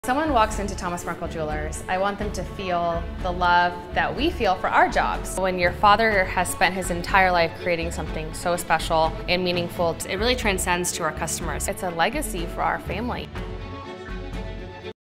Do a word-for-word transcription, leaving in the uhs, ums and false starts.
Someone walks into Thomas Markle Jewelers, I want them to feel the love that we feel for our jobs. When your father has spent his entire life creating something so special and meaningful, it really transcends to our customers. It's a legacy for our family.